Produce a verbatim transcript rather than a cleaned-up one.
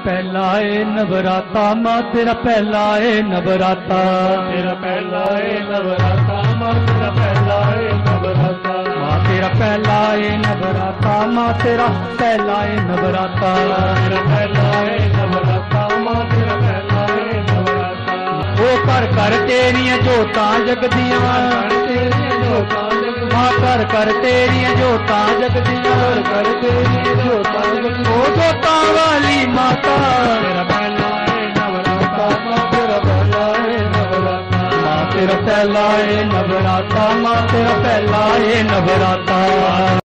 पहला है नवराता माँ तेरा पहला है नवराता तेरा पहला है नवराता माँ तेरा पहला है नवराता माँ तेरा पहला है नवराता माँ तेरा पहला है नवराता तेरा पहला है नवराता माँ तेरा पहला है नवराता वो कर कर तेरियां जोतां जगदियां माँ कर कर तेरियां जोतां जगदियां कर तेरी जोता ओ जोतां वाली माता तेरा पहला है नवराता माँ तेरा पहला है नवराता माँ तेरा पहला है नवराता माँ तेरा पहला है नवराता।